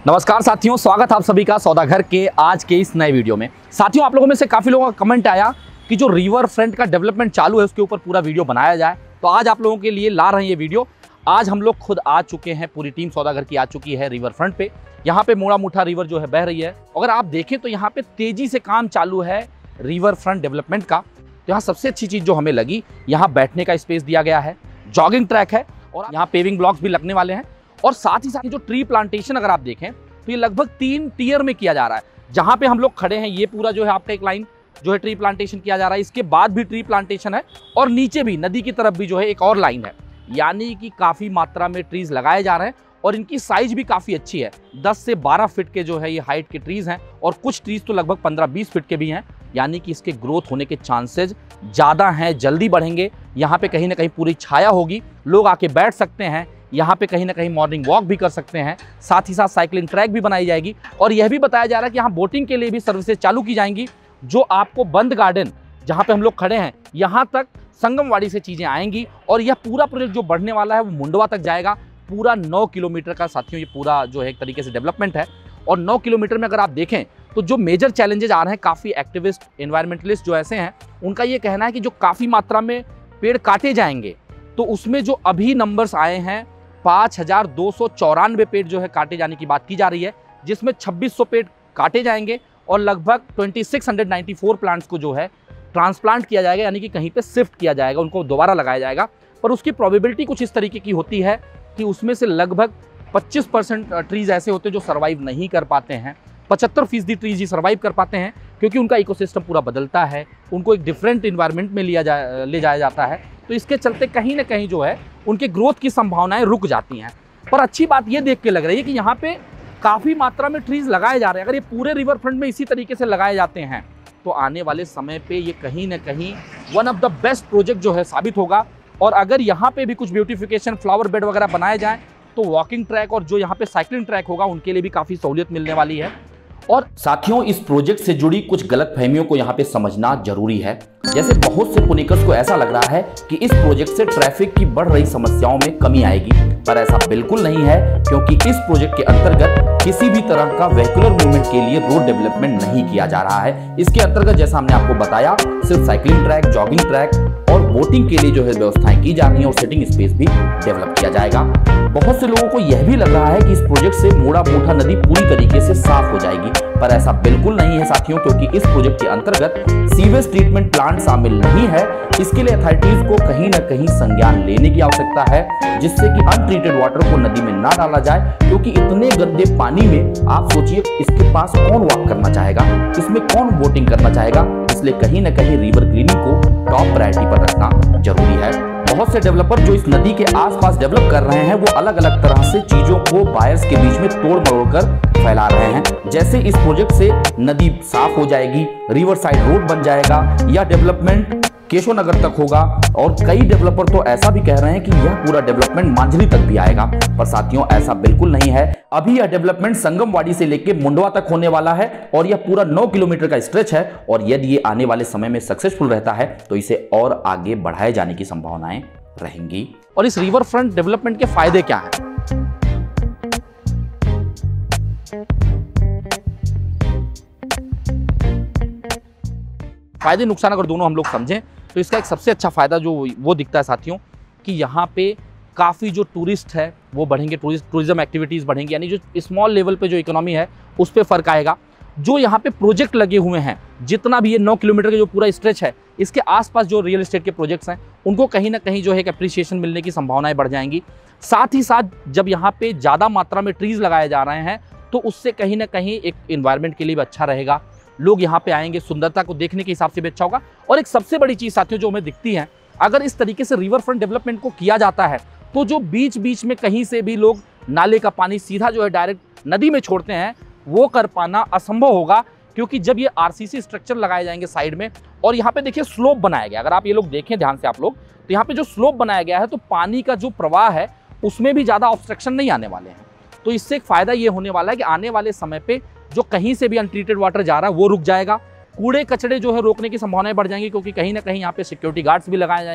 नमस्कार साथियों, स्वागत आप सभी का सौदागर के आज के इस नए वीडियो में। साथियों, आप लोगों में से काफ़ी लोगों का कमेंट आया कि जो रिवर फ्रंट का डेवलपमेंट चालू है उसके ऊपर पूरा वीडियो बनाया जाए, तो आज आप लोगों के लिए ला रहे हैं ये वीडियो। आज हम लोग खुद आ चुके हैं, पूरी टीम सौदागर की आ चुकी है रिवर फ्रंट पे। यहाँ पे मोड़ा मुठा रिवर जो है बह रही है। अगर आप देखें तो यहाँ पे तेजी से काम चालू है रिवर फ्रंट डेवलपमेंट का। तो यहाँ सबसे अच्छी चीज़ जो हमें लगी, यहाँ बैठने का स्पेस दिया गया है, जॉगिंग ट्रैक है और यहाँ पेविंग ब्लॉक्स भी लगने वाले हैं। और साथ ही साथ जो ट्री प्लांटेशन अगर आप देखें तो ये लगभग 3 टियर में किया जा रहा है। जहाँ पे हम लोग खड़े हैं ये पूरा जो है आपका एक लाइन जो है ट्री प्लांटेशन किया जा रहा है। इसके बाद भी ट्री प्लांटेशन है और नीचे भी नदी की तरफ भी जो है एक और लाइन है। यानी कि काफ़ी मात्रा में ट्रीज लगाए जा रहे हैं और इनकी साइज भी काफ़ी अच्छी है। 10 से 12 फीट के जो है ये हाइट के ट्रीज हैं और कुछ ट्रीज तो लगभग 15-20 फीट के भी हैं। यानी कि इसके ग्रोथ होने के चांसेज ज़्यादा हैं, जल्दी बढ़ेंगे। यहाँ पे कहीं ना कहीं पूरी छाया होगी, लोग आके बैठ सकते हैं। यहाँ पे कहीं ना कहीं मॉर्निंग वॉक भी कर सकते हैं। साथ ही साथ साइकिलिंग ट्रैक भी बनाई जाएगी और यह भी बताया जा रहा है कि यहाँ बोटिंग के लिए भी सर्विसेज चालू की जाएंगी। जो आपको बंद गार्डन जहाँ पे हम लोग खड़े हैं यहाँ तक संगमवाड़ी से चीज़ें आएंगी और यह पूरा प्रोजेक्ट जो बढ़ने वाला है वो मुंडवा तक जाएगा। पूरा 9 किलोमीटर का साथियों ये पूरा जो है एक तरीके से डेवलपमेंट है। और 9 किलोमीटर में अगर आप देखें तो जो मेजर चैलेंजेस आ रहे हैं, काफ़ी एक्टिविस्ट एनवायरमेंटलिस्ट जो ऐसे हैं उनका ये कहना है कि जो काफ़ी मात्रा में पेड़ काटे जाएंगे, तो उसमें जो अभी नंबर्स आए हैं 5294 पेड़ जो है काटे जाने की बात की जा रही है, जिसमें 2600 पेड़ काटे जाएंगे और लगभग 2694 प्लांट्स को जो है ट्रांसप्लांट किया जाएगा, यानी कि कहीं पे शिफ्ट किया जाएगा, उनको दोबारा लगाया जाएगा। पर उसकी प्रोबेबिलिटी कुछ इस तरीके की होती है कि उसमें से लगभग 25% ट्रीज ऐसे होते हैं जो सर्वाइव नहीं कर पाते हैं। 75% ट्रीज ही सर्वाइव कर पाते हैं क्योंकि उनका इकोसिस्टम पूरा बदलता है, उनको एक डिफरेंट इन्वायरमेंट में ले जाया जाता है। तो इसके चलते कहीं ना कहीं जो है उनके ग्रोथ की संभावनाएं रुक जाती हैं। पर अच्छी बात ये देख के लग रही है कि यहाँ पे काफ़ी मात्रा में ट्रीज लगाए जा रहे हैं। अगर ये पूरे रिवर फ्रंट में इसी तरीके से लगाए जाते हैं तो आने वाले समय पे ये कहीं ना कहीं one of the best project जो है साबित होगा। और अगर यहाँ पे भी कुछ ब्यूटिफिकेशन फ्लावर बेड वगैरह बनाए जाएँ तो वॉकिंग ट्रैक और जो यहाँ पे साइकिलिंग ट्रैक होगा उनके लिए भी काफ़ी सहूलियत मिलने वाली है। और साथियों, इस प्रोजेक्ट से जुड़ी कुछ गलतफहमियों को यहाँ पे समझना जरूरी है। जैसे बहुत से पुणेकर्स को ऐसा लग रहा है कि इस प्रोजेक्ट से ट्रैफिक की बढ़ रही समस्याओं में कमी आएगी, पर ऐसा बिल्कुल नहीं है क्योंकि इस प्रोजेक्ट के अंतर्गत किसी भी तरह का वेहिकुलर मूवमेंट के लिए रोड डेवलपमेंट नहीं किया जा रहा है। इसके अंतर्गत जैसा हमने आपको बताया, सिर्फ साइकिलिंग ट्रैक, जॉगिंग ट्रैक और बोटिंग के लिए जो है व्यवस्थाएं की जा रही है और सिटिंग स्पेस भी डेवलप किया जाएगा। बहुत से लोगों को यह भी लग रहा है कि इस प्रोजेक्ट से मोड़ा मुठा नदी पूरी तरीके से साफ हो जाएगी, पर ऐसा बिल्कुल नहीं है साथियों, क्योंकि इस प्रोजेक्ट के अंतर्गत सीवेज ट्रीटमेंट प्लांट शामिल नहीं है। इसके लिए अथॉरिटीज को कहीं ना कहीं संज्ञान लेने की आवश्यकता है, जिससे कि अनट्रीटेड वाटर को नदी में ना डाला जाए। क्योंकि इतने गंदे पानी में आप सोचिए इसके पास कौन वॉक करना चाहेगा, इसमें कौन बोटिंग करना चाहेगा। इसलिए कहीं ना कहीं रिवर क्लीनिंग को टॉप प्रायोरिटी पर रखना जरूरी है। बहुत से डेवलपर जो इस नदी के आसपास डेवलप कर रहे हैं वो अलग अलग तरह से चीजों को बायर्स के बीच में तोड़ मरोड़ कर फैला रहे हैं। जैसे इस प्रोजेक्ट से नदी साफ हो जाएगी, रिवर साइड रोड बन जाएगा, या डेवलपमेंट केशव नगर तक होगा। और कई डेवलपर तो ऐसा भी कह रहे हैं कि यह पूरा डेवलपमेंट मांझली तक भी आएगा, पर साथियों ऐसा बिल्कुल नहीं है। अभी यह डेवलपमेंट संगमवाड़ी से लेकर मुंडवा तक होने वाला है और यह पूरा 9 किलोमीटर का स्ट्रेच है। और यदि ये आने वाले समय में सक्सेसफुल रहता है तो इसे और आगे बढ़ाए जाने की संभावनाएं रहेंगी। और इस रिवर फ्रंट डेवलपमेंट के फायदे क्या हैं? फायदे नुकसान अगर दोनों हम लोग समझें तो इसका एक सबसे अच्छा फायदा जो वो दिखता है साथियों कि यहाँ पे काफ़ी जो टूरिस्ट है वो बढ़ेंगे, टूरिज्म एक्टिविटीज़ बढ़ेंगी। यानी जो स्मॉल लेवल पे जो इकोनॉमी है उस पर फ़र्क आएगा। जो यहाँ पे प्रोजेक्ट लगे हुए हैं, जितना भी ये 9 किलोमीटर का जो पूरा स्ट्रेच है, इसके आसपास जो रियल एस्टेट के प्रोजेक्ट्स हैं उनको कहीं ना कहीं जो है एक अप्रिसिएशन मिलने की संभावनाएं बढ़ जाएंगी। साथ ही साथ जब यहाँ पे ज़्यादा मात्रा में ट्रीज़ लगाए जा रहे हैं तो उससे कहीं ना कहीं एक इन्वायरमेंट के लिए भी अच्छा रहेगा। लोग यहाँ पे आएंगे, सुंदरता को देखने के हिसाब से भी अच्छा होगा। और एक सबसे बड़ी चीज़ साथियों जो हमें दिखती है, अगर इस तरीके से रिवर फ्रंट डेवलपमेंट को किया जाता है तो जो बीच बीच में कहीं से भी लोग नाले का पानी सीधा जो है डायरेक्ट नदी में छोड़ते हैं वो कर पाना असंभव होगा। क्योंकि जब ये आरसीसी स्ट्रक्चर लगाए जाएंगे साइड में और यहाँ पे देखिए स्लोप बनाया गया, अगर आप ये लोग देखें ध्यान से आप लोग, तो यहाँ पे जो स्लोप बनाया गया है तो पानी का जो प्रवाह है उसमें भी ज़्यादा ऑब्स्ट्रक्शन नहीं आने वाले हैं। तो इससे एक फ़ायदा ये होने वाला है कि आने वाले समय पे जो कहीं से भी अनट्रीटेड वाटर जा रहा है वो रुक जाएगा। कूड़े कचड़े जो है रोकने की संभावनाएं बढ़ जाएंगी क्योंकि कहीं ना कहीं यहाँ पे सिक्योरिटी गार्ड्स भी लगाए जाएंगे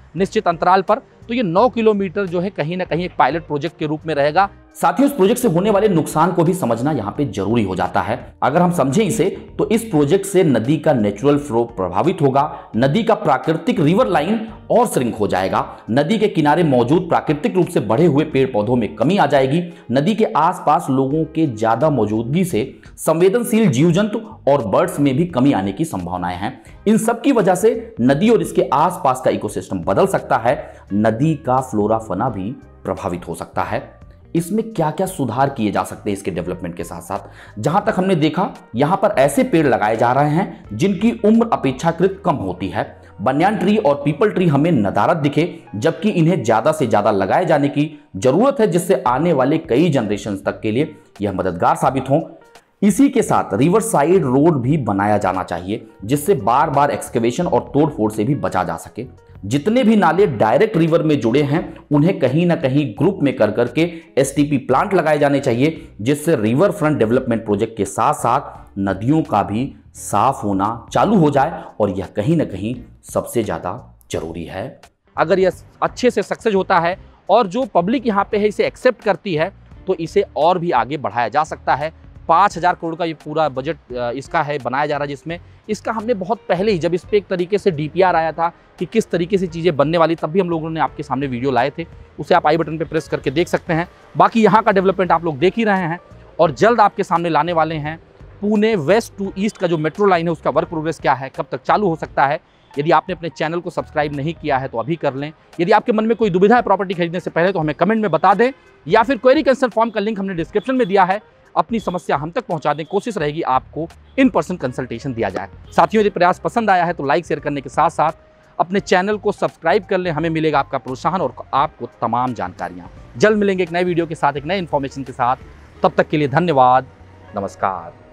निश्चित अंतराल पर। तो ये 9 किलोमीटर जो है कहीं ना कहीं एक पायलट प्रोजेक्ट के रूप में रहेगा। साथियों, इस प्रोजेक्ट से होने वाले नुकसान को भी समझना यहाँ पे जरूरी हो जाता है। अगर हम समझें इसे तो इस प्रोजेक्ट से नदी का नेचुरल फ्लो प्रभावित होगा, नदी का प्राकृतिक रिवर लाइन और श्रिंक हो जाएगा, नदी के किनारे मौजूद प्राकृतिक रूप से बढ़े हुए पेड़ पौधों में कमी आ जाएगी, नदी के आसपास लोगों के ज्यादा मौजूदगी से संवेदनशील जीव जंतु और बर्ड्स में भी कमी आने की संभावनाएं हैं। इन सब की वजह से नदी और इसके आसपास का इकोसिस्टम बदल सकता है, नदी का फ्लोरा फना भी प्रभावित हो सकता है। इसमें क्या क्या सुधार किए जा सकते हैं इसके डेवलपमेंट के साथ साथ? जहां तक हमने देखा, यहां पर ऐसे पेड़ लगाए जा रहे हैं जिनकी उम्र अपेक्षाकृत कम होती है। बनियान ट्री और पीपल ट्री हमें नदारद दिखे, जबकि इन्हें ज्यादा से ज्यादा लगाए जाने की जरूरत है, जिससे आने वाले कई जनरेशन तक के लिए यह मददगार साबित हो। इसी के साथ रिवर साइड रोड भी बनाया जाना चाहिए, जिससे बार बार एक्सकेवेशन और तोड़फोड़ से भी बचा जा सके। जितने भी नाले डायरेक्ट रिवर में जुड़े हैं उन्हें कहीं ना कहीं ग्रुप में कर करके एसटीपी प्लांट लगाए जाने चाहिए, जिससे रिवर फ्रंट डेवलपमेंट प्रोजेक्ट के साथ साथ नदियों का भी साफ होना चालू हो जाए, और यह कहीं ना कहीं सबसे ज्यादा जरूरी है। अगर यह अच्छे से सक्सेस होता है और जो पब्लिक यहाँ पे है इसे एक्सेप्ट करती है, तो इसे और भी आगे बढ़ाया जा सकता है। 5,000 करोड़ का ये पूरा बजट इसका है बनाया जा रहा है, जिसमें इसका हमने बहुत पहले ही, जब इस पे एक तरीके से डीपीआर आया था कि किस तरीके से चीज़ें बनने वाली, तब भी हम लोगों ने आपके सामने वीडियो लाए थे। उसे आप आई बटन पे प्रेस करके देख सकते हैं। बाकी यहाँ का डेवलपमेंट आप लोग देख ही रहे हैं, और जल्द आपके सामने लाने वाले हैं पुणे वेस्ट टू ईस्ट का जो मेट्रो लाइन है, उसका वर्क प्रोग्रेस क्या है, कब तक चालू हो सकता है। यदि आपने अपने चैनल को सब्सक्राइब नहीं किया है तो अभी कर लें। यदि आपके मन में कोई दुविधा है प्रॉपर्टी खरीदने से पहले, तो हमें कमेंट में बता दें, या फिर क्वेरी कंसल्ट फॉर्म का लिंक हमने डिस्क्रिप्शन में दिया है, अपनी समस्या हम तक पहुंचा दें। कोशिश रहेगी आपको इन पर्सन कंसल्टेशन दिया जाए। साथियों, यदि प्रयास पसंद आया है तो लाइक शेयर करने के साथ साथ अपने चैनल को सब्सक्राइब कर लें। हमें मिलेगा आपका प्रोत्साहन और आपको तमाम जानकारियां। जल्द मिलेंगे एक नए वीडियो के साथ, एक नए इन्फॉर्मेशन के साथ। तब तक के लिए धन्यवाद, नमस्कार।